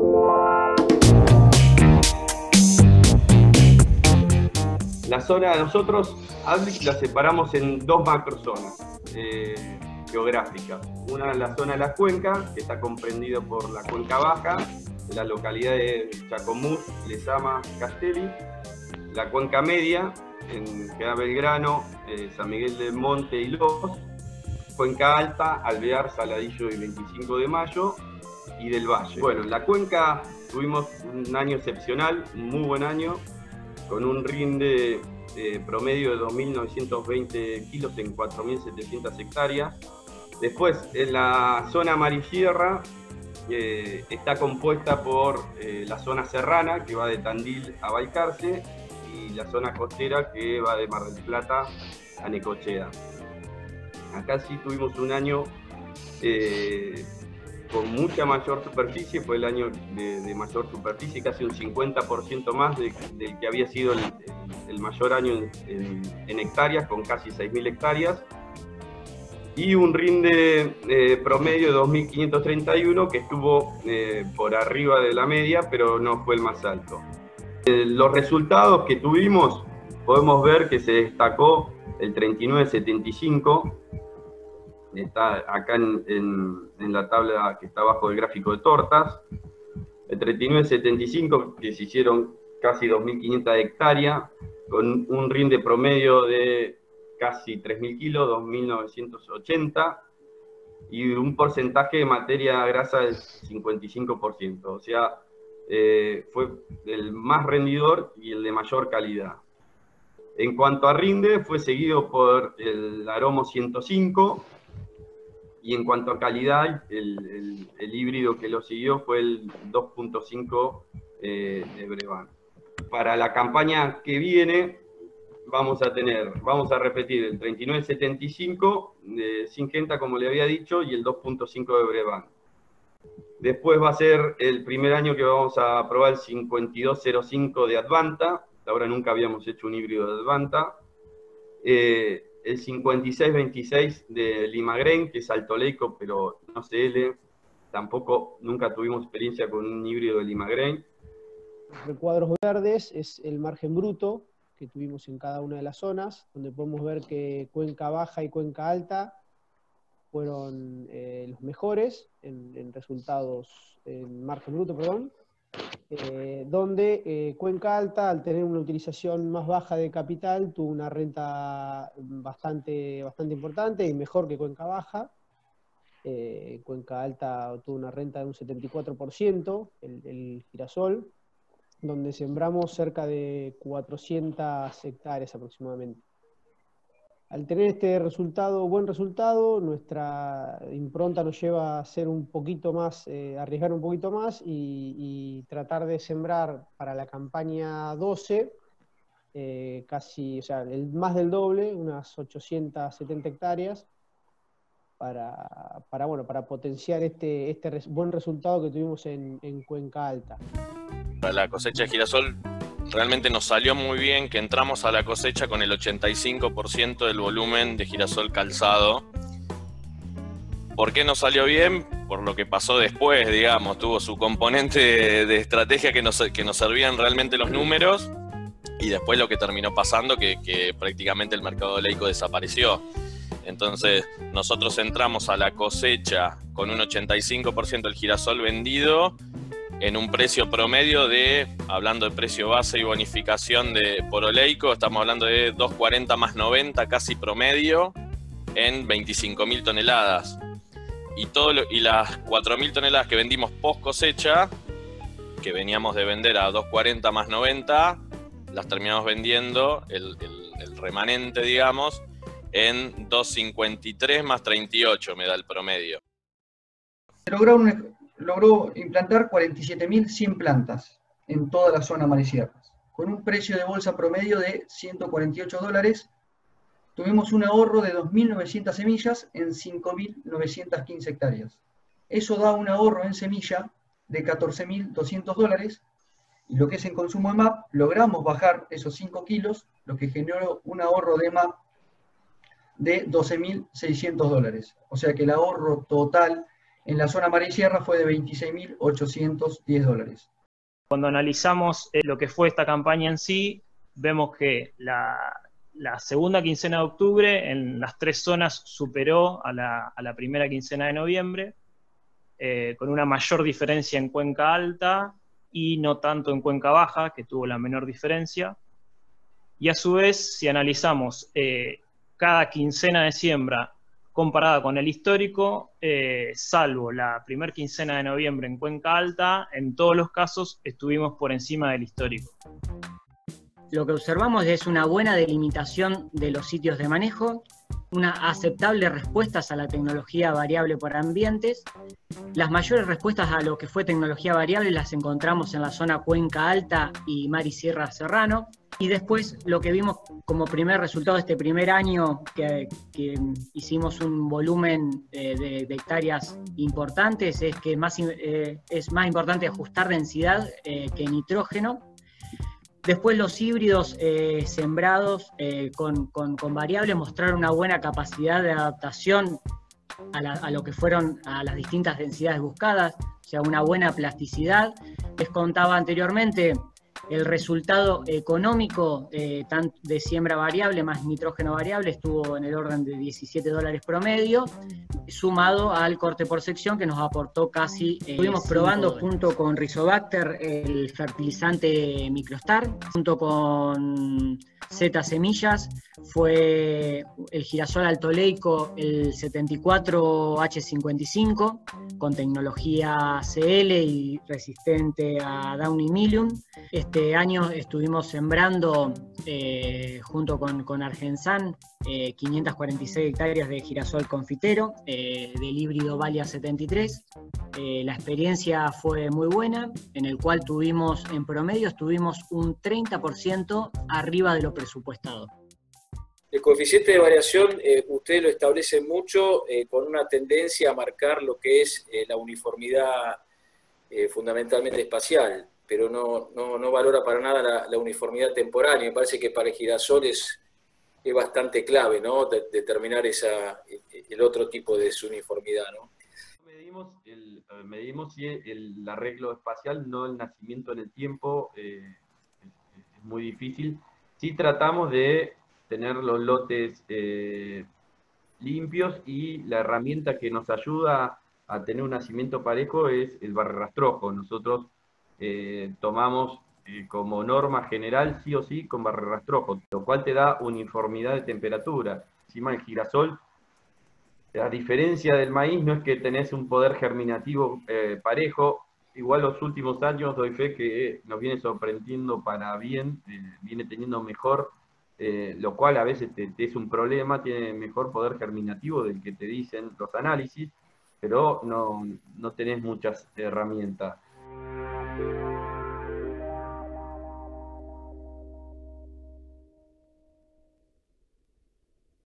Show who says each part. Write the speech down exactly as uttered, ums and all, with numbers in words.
Speaker 1: La zona, nosotros la separamos en dos macrozonas eh, geográficas. Una es la zona de la cuenca, que está comprendida por la cuenca baja, la localidad de Chacomús, Lezama, Castelli. La cuenca media, en General Belgrano, eh, San Miguel del Monte y Los. Cuenca alta, Alvear, Saladillo y veinticinco de mayo. Y del Valle. Bueno, en la cuenca tuvimos un año excepcional, un muy buen año, con un rinde eh, promedio de dos mil novecientos veinte kilos en cuatro mil setecientas hectáreas. Después, en la zona Marisierra, eh, está compuesta por eh, la zona serrana, que va de Tandil a Balcarce, y la zona costera, que va de Mar del Plata a Necochea. Acá sí tuvimos un año eh, con mucha mayor superficie, fue el año de, de mayor superficie, casi un cincuenta por ciento más del de que había sido el, el mayor año en, en, en hectáreas, con casi seis mil hectáreas, y un rinde eh, promedio de dos mil quinientos treinta y uno que estuvo eh, por arriba de la media, pero no fue el más alto. Eh, los resultados que tuvimos, podemos ver que se destacó el treinta y nueve setenta y cinco, está acá en, en, en la tabla que está abajo del gráfico de tortas. El treinta y nueve setenta y cinco, que se hicieron casi dos mil quinientas hectáreas, con un rinde promedio de casi tres mil kilos, dos mil novecientos ochenta, y un porcentaje de materia grasa del cincuenta y cinco por ciento. O sea, eh, fue el más rendidor y el de mayor calidad. En cuanto a rinde, fue seguido por el Aromo ciento cinco, y en cuanto a calidad, el, el, el híbrido que lo siguió fue el dos punto cinco eh, de Brevant. Para la campaña que viene, vamos a tener, vamos a repetir el treinta y nueve setenta y cinco de Syngenta, como le había dicho, y el dos punto cinco de Brevant. Después va a ser el primer año que vamos a probar el cincuenta y dos cero cinco de Advanta. Ahora nunca habíamos hecho un híbrido de Advanta. Eh, el cincuenta y seis veintiséis de Limagrain, que es altoleico, pero no C L. Tampoco, nunca tuvimos experiencia con un híbrido de Limagrain.
Speaker 2: Los recuadros verdes es el margen bruto que tuvimos en cada una de las zonas, donde podemos ver que cuenca baja y cuenca alta fueron eh, los mejores en, en resultados, en margen bruto, perdón. Eh, donde eh, cuenca alta, al tener una utilización más baja de capital, tuvo una renta bastante, bastante importante y mejor que cuenca baja. Eh, cuenca alta tuvo una renta de un setenta y cuatro por ciento, el, el girasol, donde sembramos cerca de cuatrocientas hectáreas aproximadamente. Al tener este resultado, buen resultado, nuestra impronta nos lleva a ser un poquito más, eh, arriesgar un poquito más y, y tratar de sembrar para la campaña doce, eh, casi, o sea, el, más del doble, unas ochocientas setenta hectáreas, para, para, bueno, para potenciar este, este res, buen resultado que tuvimos en, en Cuenca Alta.
Speaker 3: Para la cosecha de girasol realmente nos salió muy bien, que entramos a la cosecha con el ochenta y cinco por ciento del volumen de girasol calzado. ¿Por qué nos salió bien? Por lo que pasó después, digamos, tuvo su componente de, de estrategia que nos, que nos servían realmente los números, y después lo que terminó pasando, que, que prácticamente el mercado oleico desapareció. Entonces nosotros entramos a la cosecha con un ochenta y cinco por ciento del girasol vendido, en un precio promedio de, hablando de precio base y bonificación de por oleico, estamos hablando de dos cuarenta más noventa casi promedio en veinticinco mil toneladas. Y, todo lo, y las cuatro mil toneladas que vendimos post cosecha, que veníamos de vender a dos cuarenta más noventa, las terminamos vendiendo, el, el, el remanente, digamos, en dos cincuenta y tres más treinta y ocho me da el promedio.
Speaker 4: Logró un... logró implantar cuarenta y siete mil cien plantas en toda la zona Marisierras. Con un precio de bolsa promedio de ciento cuarenta y ocho dólares, tuvimos un ahorro de dos mil novecientas semillas en cinco mil novecientas quince hectáreas. Eso da un ahorro en semilla de catorce mil doscientos dólares, y lo que es en consumo de M A P, logramos bajar esos cinco kilos, lo que generó un ahorro de M A P de doce mil seiscientos dólares. O sea que el ahorro total En la zona mar y sierra fue de veintiséis mil ochocientos diez dólares.
Speaker 5: Cuando analizamos eh, lo que fue esta campaña en sí, vemos que la, la segunda quincena de octubre en las tres zonas superó a la, a la primera quincena de noviembre, eh, con una mayor diferencia en Cuenca Alta y no tanto en Cuenca Baja, que tuvo la menor diferencia. Y a su vez, si analizamos eh, cada quincena de siembra comparada con el histórico, eh, salvo la primera quincena de noviembre en Cuenca Alta, en todos los casos estuvimos por encima del histórico.
Speaker 6: Lo que observamos es una buena delimitación de los sitios de manejo, una aceptable respuestas a la tecnología variable por ambientes. Las mayores respuestas a lo que fue tecnología variable las encontramos en la zona Cuenca Alta y Mar y Sierra Serrano. Y después lo que vimos como primer resultado de este primer año, que, que hicimos un volumen eh, de, de hectáreas importantes, es que más, eh, es más importante ajustar densidad eh, que nitrógeno. Después los híbridos eh, sembrados eh, con, con, con variables mostraron una buena capacidad de adaptación a, la, a lo que fueron a las distintas densidades buscadas, o sea, una buena plasticidad. Les contaba anteriormente el resultado económico eh, tanto de siembra variable más nitrógeno variable estuvo en el orden de diecisiete dólares promedio, sumado al corte por sección que nos aportó casi, eh, estuvimos probando dólares. Junto con Rizobacter el fertilizante Microstar, junto con Z Semillas, fue el girasol altoleico el setenta y cuatro H cincuenta y cinco, con tecnología C L y resistente a Downy Mildew. Este año estuvimos sembrando, eh, junto con, con Argensan, eh, quinientas cuarenta y seis hectáreas de girasol confitero, eh, del híbrido Valia setenta y tres. Eh, la experiencia fue muy buena, en el cual tuvimos, en promedio, tuvimos un treinta por ciento arriba de lo presupuestado.
Speaker 7: El coeficiente de variación, eh, usted lo establece mucho eh, con una tendencia a marcar lo que es eh, la uniformidad eh, fundamentalmente espacial, pero no, no, no valora para nada la, la uniformidad temporal, y me parece que para el girasol es, es bastante clave, ¿no? De, determinar esa, el otro tipo de su uniformidad, ¿no?
Speaker 1: Medimos, el, medimos si el, el arreglo espacial, no el nacimiento en el tiempo, eh, es, es muy difícil. Sí tratamos de tener los lotes eh, limpios, y la herramienta que nos ayuda a tener un nacimiento parejo es el barrerastrojo. Nosotros eh, tomamos eh, como norma general sí o sí con barrerastrojo, lo cual te da uniformidad de temperatura. Encima el girasol, a diferencia del maíz, no es que tenés un poder germinativo eh, parejo. Igual los últimos años doy fe que nos viene sorprendiendo para bien, eh, viene teniendo mejor, eh, lo cual a veces te, te es un problema, tiene mejor poder germinativo del que te dicen los análisis, pero no, no tenés muchas herramientas.